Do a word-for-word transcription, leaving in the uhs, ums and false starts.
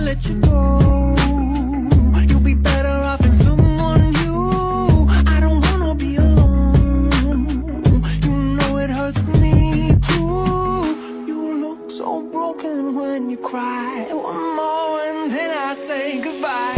let you go. You'll be better off in someone new. I don't wanna be alone. You know it hurts me too. You look so broken when you cry. One more and then I say goodbye.